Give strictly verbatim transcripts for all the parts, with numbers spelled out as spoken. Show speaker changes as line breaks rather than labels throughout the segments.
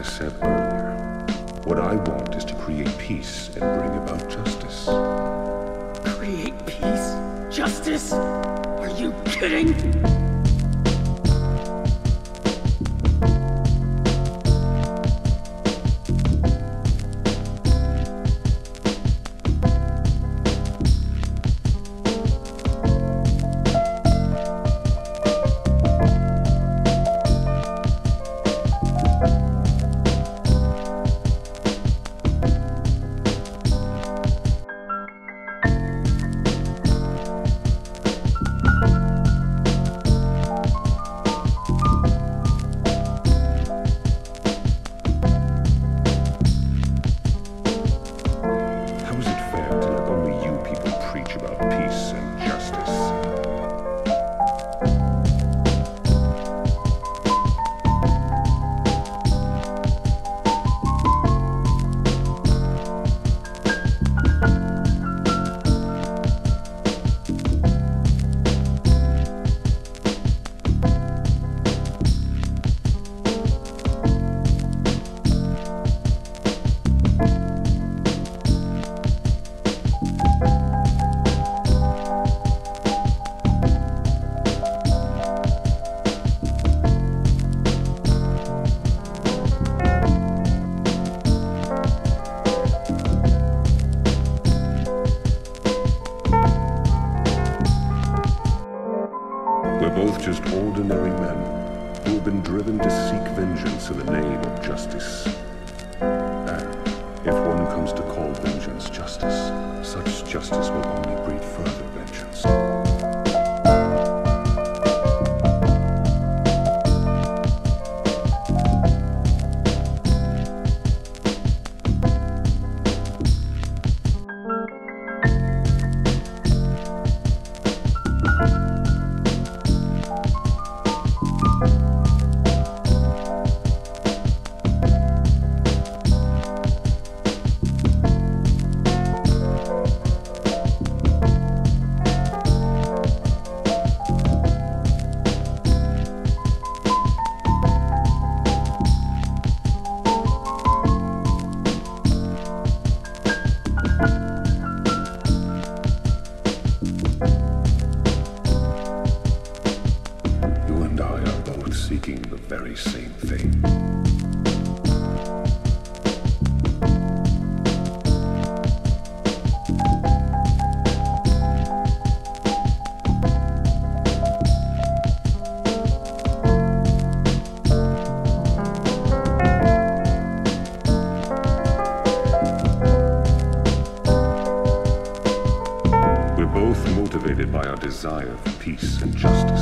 said earlier, what I want is to create peace and bring about justice.
Create peace? Justice? Are you kidding?
We're both just ordinary men who have been driven to seek vengeance in the name of justice. And if one comes to call vengeance justice, such justice will only breed further vengeance. Seeking the very same thing. We're both motivated by our desire for peace and justice.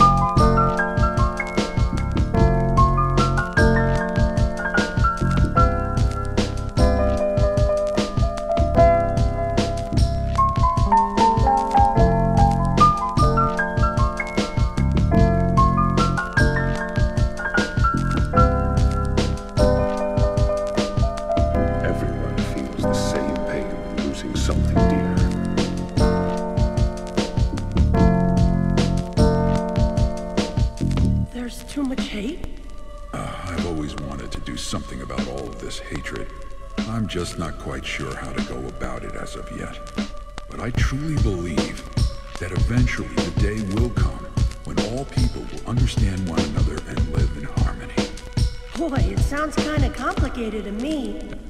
Something dear.
There's too much hate?
Uh, I've always wanted to do something about all of this hatred. I'm just not quite sure how to go about it as of yet. But I truly believe that eventually the day will come when all people will understand one another and live in harmony.
Boy, it sounds kinda complicated to me.